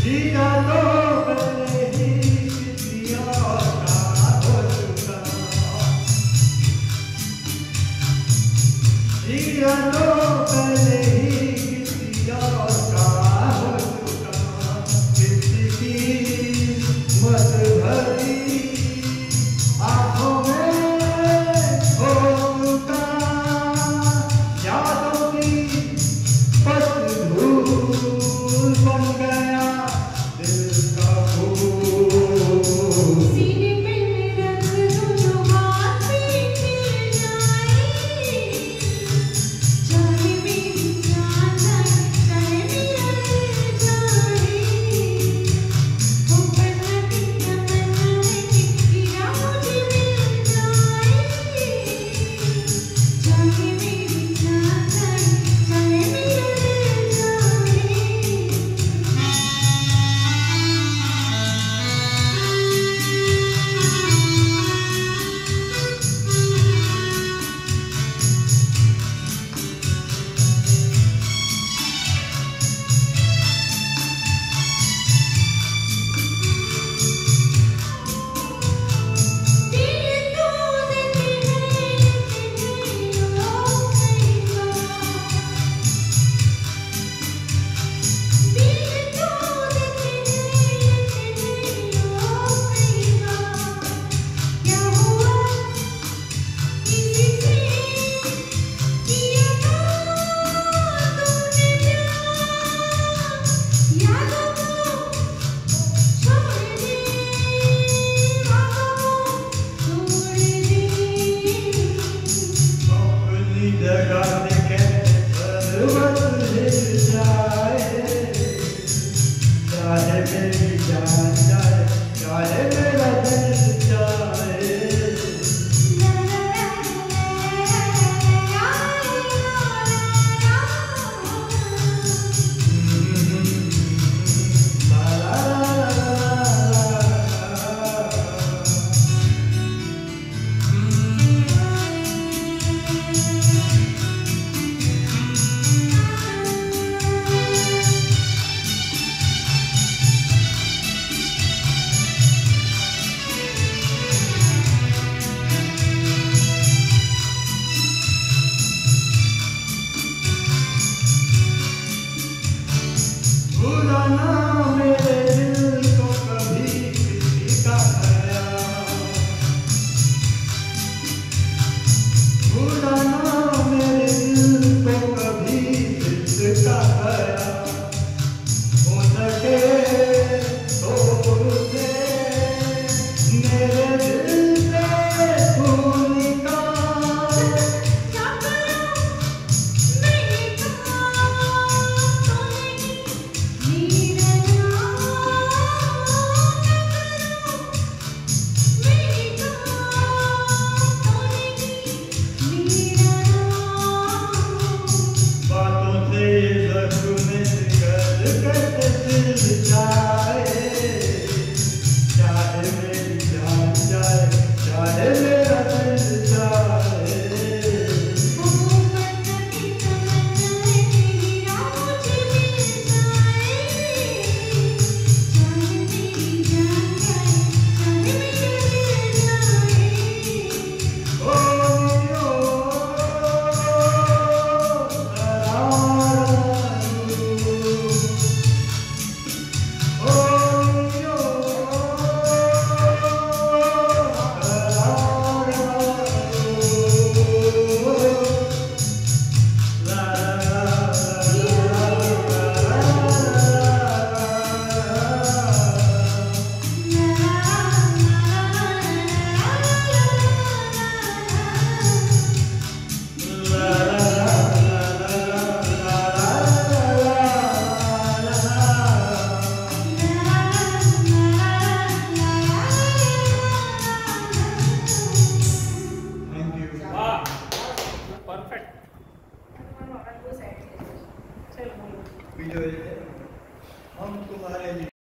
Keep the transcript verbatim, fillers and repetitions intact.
जिया तो पहले ही किसी और का हो चुका, जिया तो पहले ही किसी और का हो चुका, किसी की मत भरी आँखों में हो चुका, यादों की पतझड़ बन गया दिल का फूल। सीने पे रख दूं जो हाथ में मिल जाए, चाहे मेरी जान जाए, चाहे मेरा दिल जाए, वो पन्ना तेरा पन्ना है गिरा मुझे मिल जाए, चाहे मेरी जान जाए, चाहे मेरा दिल जाए। दिल तो देते हैं इतने लोग कई बार, दिल तो देते हैं इतने लोग कई बार, क्या हुआ किसी से किया था तुमने प्यार, यादों को छोड़ दे, वादों को छोड़ दे। अपनी जगह से कैसे पर्वत हिल जाए, चाहे मेरी जान जाए, चाहे मेरी